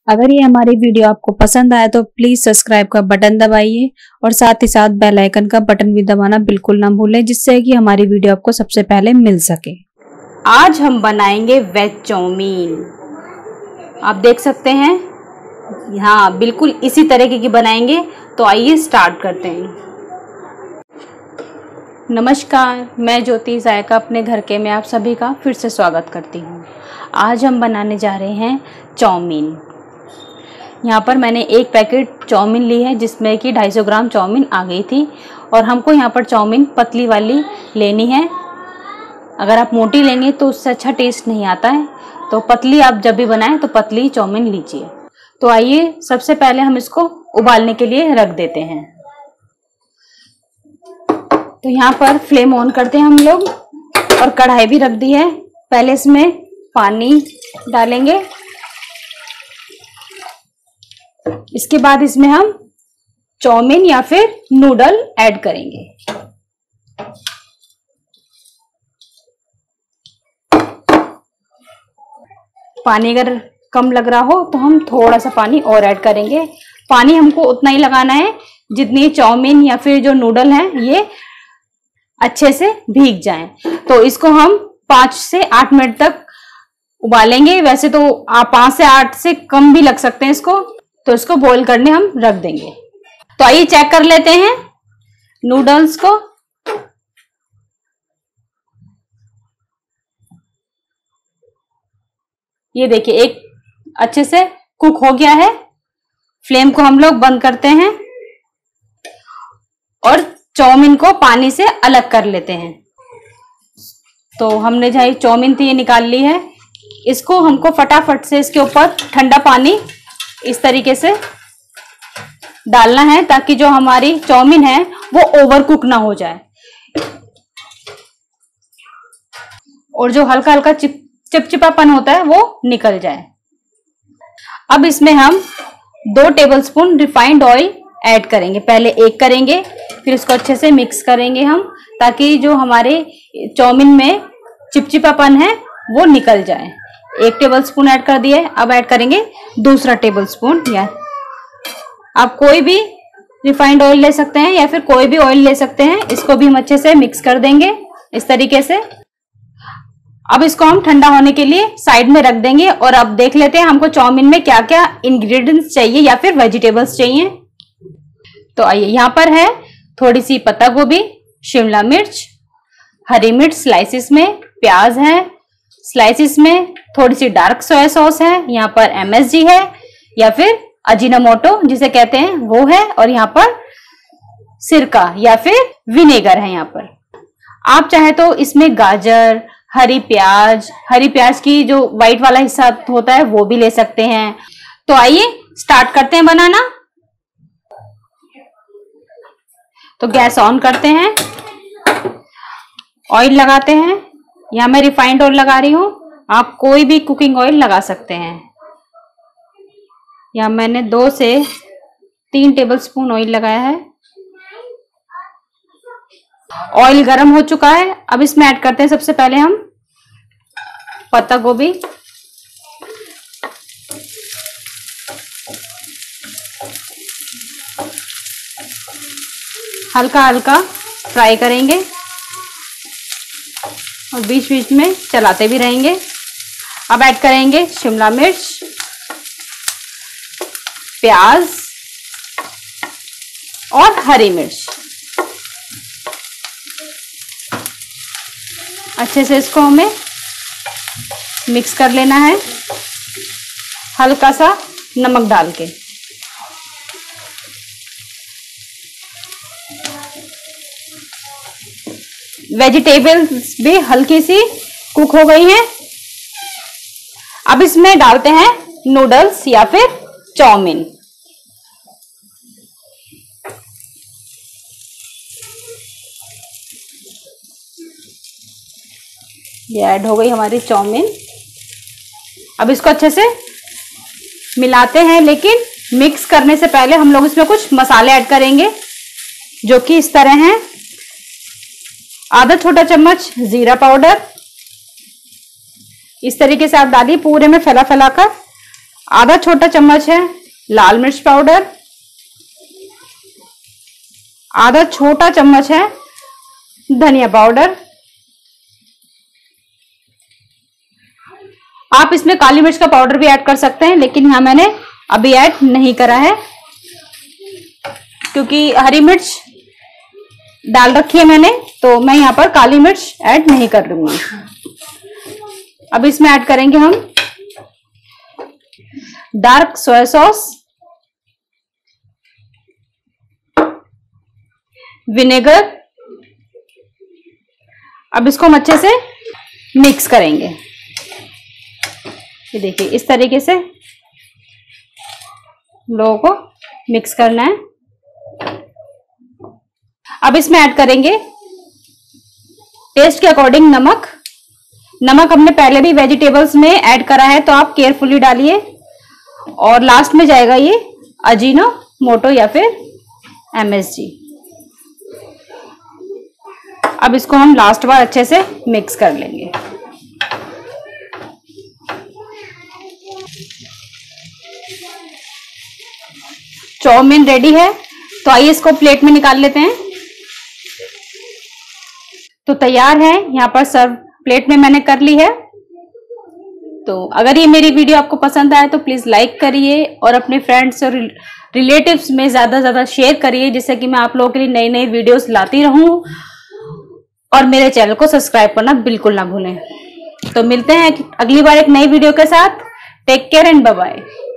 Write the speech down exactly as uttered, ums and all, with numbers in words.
अगर ये हमारी वीडियो आपको पसंद आए तो प्लीज सब्सक्राइब का बटन दबाइए और साथ ही साथ बेल आइकन का बटन भी दबाना बिल्कुल ना भूलें, जिससे कि हमारी वीडियो आपको सबसे पहले मिल सके। आज हम बनाएंगे वेज चाउमीन। आप देख सकते हैं, हाँ बिल्कुल इसी तरीके की बनाएंगे। तो आइए स्टार्ट करते हैं। नमस्कार, मैं ज्योति जायका अपने घर के में आप सभी का फिर से स्वागत करती हूँ। आज हम बनाने जा रहे हैं चाउमीन। यहाँ पर मैंने एक पैकेट चाउमीन ली है, जिसमें कि दो सौ पचास ग्राम चाउमीन आ गई थी। और हमको यहाँ पर चाउमीन पतली वाली लेनी है। अगर आप मोटी लेंगे तो उससे अच्छा टेस्ट नहीं आता है, तो पतली आप जब भी बनाएं तो पतली चाउमीन लीजिए। तो आइए सबसे पहले हम इसको उबालने के लिए रख देते हैं। तो यहाँ पर फ्लेम ऑन करते हैं हम लोग और कढ़ाई भी रख दी है। पहले इसमें पानी डालेंगे, इसके बाद इसमें हम चाउमीन या फिर नूडल ऐड करेंगे। पानी अगर कम लग रहा हो तो हम थोड़ा सा पानी और ऐड करेंगे। पानी हमको उतना ही लगाना है जितनी चाउमीन या फिर जो नूडल है ये अच्छे से भीग जाएं। तो इसको हम पाँच से आठ मिनट तक उबालेंगे। वैसे तो आप पाँच से आठ से कम भी लग सकते हैं इसको। तो इसको बॉईल करने हम रख देंगे। तो आइए चेक कर लेते हैं नूडल्स को। ये देखिए एक अच्छे से कुक हो गया है। फ्लेम को हम लोग बंद करते हैं और चाउमीन को पानी से अलग कर लेते हैं। तो हमने जहाँ चाउमीन थी ये निकाल ली है। इसको हमको फटाफट से इसके ऊपर ठंडा पानी इस तरीके से डालना है, ताकि जो हमारी चाउमीन है वो ओवर कुक ना हो जाए और जो हल्का हल्का चिप चिपचिपापन होता है वो निकल जाए। अब इसमें हम दो टेबलस्पून रिफाइंड ऑयल ऐड करेंगे। पहले एक करेंगे, फिर इसको अच्छे से मिक्स करेंगे हम, ताकि जो हमारे चाउमीन में चिपचिपापन है वो निकल जाए। एक टेबलस्पून ऐड कर दिए। अब ऐड करेंगे दूसरा टेबलस्पून। या आप कोई भी रिफाइंड ऑयल ले सकते हैं या फिर कोई भी ऑयल ले सकते हैं। इसको भी हम अच्छे से मिक्स कर देंगे इस तरीके से। अब इसको हम ठंडा होने के लिए साइड में रख देंगे और अब देख लेते हैं हमको चाउमीन में क्या क्या इंग्रेडिएंट्स चाहिए या फिर वेजिटेबल्स चाहिए। तो आइए, यहाँ पर है थोड़ी सी पत्ता गोभी, शिमला मिर्च, हरी मिर्च स्लाइसिस में, प्याज है स्लाइसिस में, थोड़ी सी डार्क सोया सॉस है, यहाँ पर एमएसजी है या फिर अजीनोमोटो जिसे कहते हैं वो है, और यहाँ पर सिरका या फिर विनेगर है। यहाँ पर आप चाहे तो इसमें गाजर, हरी प्याज, हरी प्याज की जो व्हाइट वाला हिस्सा होता है वो भी ले सकते हैं। तो आइए स्टार्ट करते हैं बनाना। तो गैस ऑन करते हैं, ऑयल लगाते हैं। यहाँ मैं रिफाइंड ऑयल लगा रही हूँ, आप कोई भी कुकिंग ऑयल लगा सकते हैं। यहाँ मैंने दो से तीन टेबलस्पून ऑयल लगाया है। ऑयल गर्म हो चुका है। अब इसमें ऐड करते हैं सबसे पहले हम पत्ता गोभी, हल्का हल्का फ्राई करेंगे और बीच बीच में चलाते भी रहेंगे। अब ऐड करेंगे शिमला मिर्च, प्याज और हरी मिर्च। अच्छे से इसको हमें मिक्स कर लेना है, हल्का सा नमक डाल के। वेजिटेबल्स भी हल्की सी कुक हो गई हैं। अब इसमें डालते हैं नूडल्स या फिर चाउमीन। ये ऐड हो गई हमारी चाउमीन। अब इसको अच्छे से मिलाते हैं, लेकिन मिक्स करने से पहले हम लोग इसमें कुछ मसाले ऐड करेंगे, जो कि इस तरह हैं। आधा छोटा चम्मच जीरा पाउडर, इस तरीके से आप डालिए पूरे में फैला फैला कर। आधा छोटा चम्मच है लाल मिर्च पाउडर, आधा छोटा चम्मच है धनिया पाउडर। आप इसमें काली मिर्च का पाउडर भी ऐड कर सकते हैं, लेकिन यहां मैंने अभी ऐड नहीं करा है क्योंकि हरी मिर्च डाल रखी है मैंने, तो मैं यहां पर काली मिर्च ऐड नहीं कर लूंगी। अब इसमें ऐड करेंगे हम डार्क सोया सॉस, विनेगर। अब इसको हम अच्छे से मिक्स करेंगे। ये देखिए इस तरीके से लोगों को मिक्स करना है। अब इसमें ऐड करेंगे टेस्ट के अकॉर्डिंग नमक। नमक हमने पहले भी वेजिटेबल्स में ऐड करा है, तो आप केयरफुली डालिए। और लास्ट में जाएगा ये अजीनो मोटो या फिर एमएसजी। अब इसको हम लास्ट बार अच्छे से मिक्स कर लेंगे। चाउमीन रेडी है, तो आइए इसको प्लेट में निकाल लेते हैं। तो तैयार है, यहाँ पर सर्व प्लेट में मैंने कर ली है। तो अगर ये मेरी वीडियो आपको पसंद आए तो प्लीज लाइक करिए और अपने फ्रेंड्स और रिलेटिव्स में ज्यादा ज्यादा शेयर करिए, जिससे कि मैं आप लोगों के लिए नई नई वीडियोस लाती रहूं। और मेरे चैनल को सब्सक्राइब करना बिल्कुल ना भूलें। तो मिलते हैं अगली बार एक नई वीडियो के साथ। Take care and bye bye.